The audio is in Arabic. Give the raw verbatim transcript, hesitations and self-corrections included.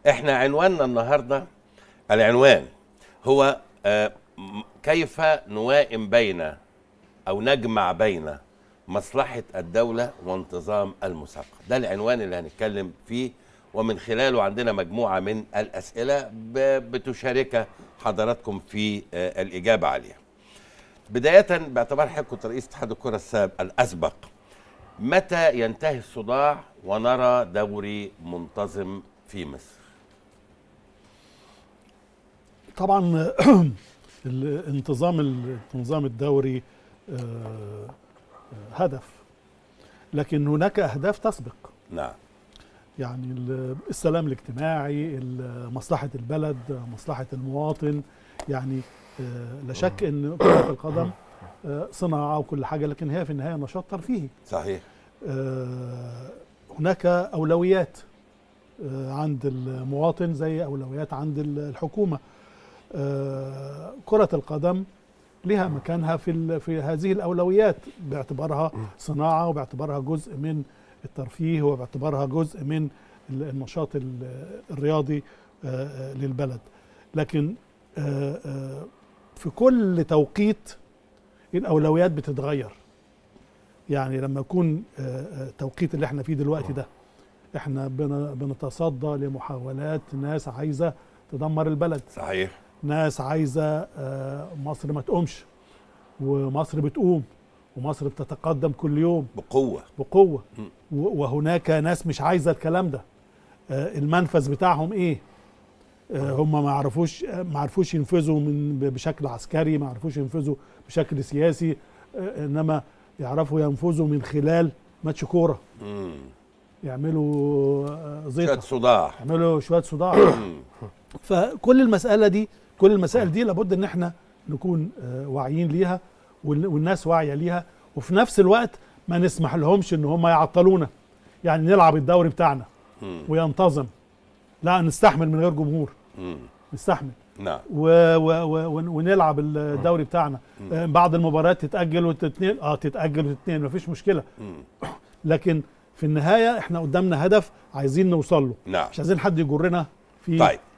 احنا عنواننا النهارده، العنوان هو آه كيف نوائم بين او نجمع بين مصلحة الدولة وانتظام المسابقة. ده العنوان اللي هنتكلم فيه، ومن خلاله عندنا مجموعة من الأسئلة بتشارك حضراتكم في آه الإجابة عليها. بداية باعتبار حضرتك كنت رئيس اتحاد الكرة السابق الأسبق، متى ينتهي الصداع ونرى دوري منتظم في مصر؟ طبعا الانتظام الانتظام الدوري هدف، لكن هناك أهداف تسبق. نعم. يعني السلام الاجتماعي، مصلحة البلد، مصلحة المواطن. يعني لا شك ان كرة القدم صناعة وكل حاجة، لكن هي في النهاية نشاط ترفيهي. صحيح. هناك أولويات عند المواطن زي أولويات عند الحكومة. كرة القدم لها مكانها في في هذه الأولويات، باعتبارها صناعة وباعتبارها جزء من الترفيه وباعتبارها جزء من النشاط الرياضي للبلد. لكن في كل توقيت الأولويات بتتغير. يعني لما يكون التوقيت اللي احنا فيه دلوقتي ده، احنا بنتصدى لمحاولات ناس عايزة تدمر البلد. صحيح. ناس عايزة مصر ما تقومش، ومصر بتقوم، ومصر بتتقدم كل يوم بقوة بقوة. وهناك ناس مش عايزة الكلام ده. المنفذ بتاعهم ايه؟ هم ما عرفوش ما عرفوش ينفذوا من بشكل عسكري، ما عرفوش ينفذوا بشكل سياسي، انما يعرفوا ينفذوا من خلال ماتش كوره. يعملوا زيطه، شويه صداع، يعملوا شويه صداع. فكل المساله دي كل المسائل دي لابد ان احنا نكون واعيين ليها، والناس واعيه ليها، وفي نفس الوقت ما نسمح لهمش ان هم يعطلونا. يعني نلعب الدوري بتاعنا وينتظم، لا نستحمل من غير جمهور. مم. نستحمل. نعم. و و و ونلعب الدوري بتاعنا. مم. بعض المباريات تتأجل وتتنقل، اه تتأجل وتتنقل، مفيش مشكلة. مم. لكن في النهاية احنا قدامنا هدف عايزين نوصل له. نعم. مش عايزين حد يجرنا فيه. طيب.